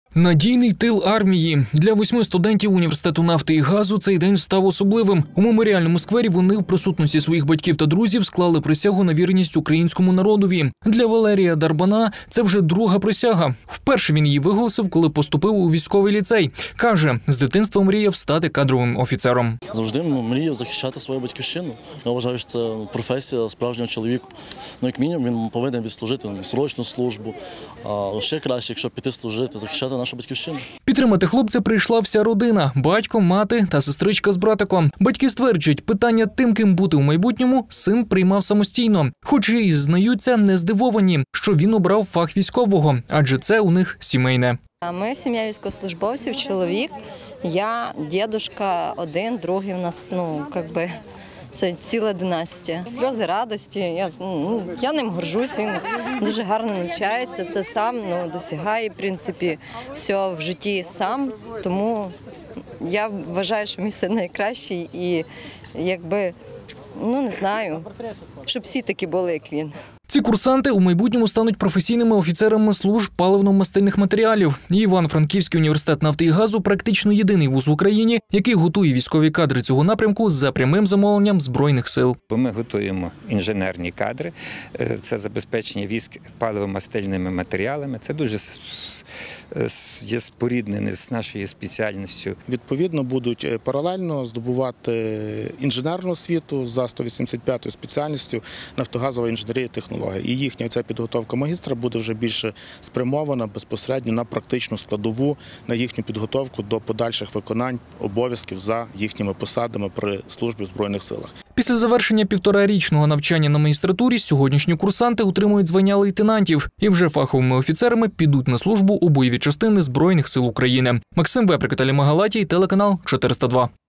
Надійний тил армії. Для 8 студентів університету нафти і газу цей день став особливим. У меморіальному сквері вони в присутності своїх батьків та друзів склали присягу на вірність українському народові. Для Валерія Дарбана це вже друга присяга. Вперше він її виголосив, коли поступив у військовий ліцей. Каже, з дитинства мріяв стати кадровим офіцером. Завжди мріяв захищати свою батьківщину. Я вважаю, що це професія справжнього чоловіка. Як мінімум, він повинен відслужити срочну службу. А ще краще, якщо піти служити, захищати нашу батьківщину. Підтримати хлопця прийшла вся родина – батько, мати та сестричка з братиком. Батьки стверджують, питання тим, ким бути у майбутньому, син приймав самостійно. Хоч і знаються, не здивовані, що він обрав фах військового, адже це у них сімейне. Ми сім'я військовослужбовців, чоловік, я, дідушка, один, другий у нас, це ціла династія. Сльози радості, я ним горжусь, він дуже гарно навчається, все сам, досягає, в принципі, все в житті сам, тому я вважаю, що мій син найкращий і не знаю, щоб всі такі були, як він. Ці курсанти у майбутньому стануть професійними офіцерами служб паливно-мастильних матеріалів. Івано-Франківський університет нафти і газу практично єдиний вуз в Україні, який готує військові кадри цього напрямку за прямим замовленням Збройних сил. Ми готуємо інженерні кадри, це забезпечення військ паливо-мастильними матеріалами. Це дуже є споріднене з нашою спеціальністю. Відповідно, будуть паралельно здобувати інженерну освіту за 185-ю спеціальністю нафтогазова інженерія і технології. І їхня ця підготовка магістра буде вже більше спрямована безпосередньо на практичну складову, на їхню підготовку до подальших виконань обов'язків за їхніми посадами при службі в Збройних силах. Після завершення півторарічного навчання на магістратурі сьогоднішні курсанти отримують звання лейтенантів і вже фаховими офіцерами підуть на службу у бойові частини Збройних сил України. Максим Веприк, Віталій Магалатій, телеканал 402.